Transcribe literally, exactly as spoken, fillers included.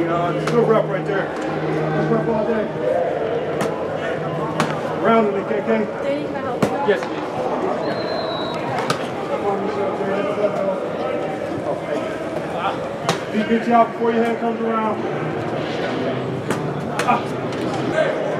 uh, good rep right there. Good rep all day. Rounding it, K K. Danny, can I help you? Yes, please. He gets you out before your head comes around. Ah.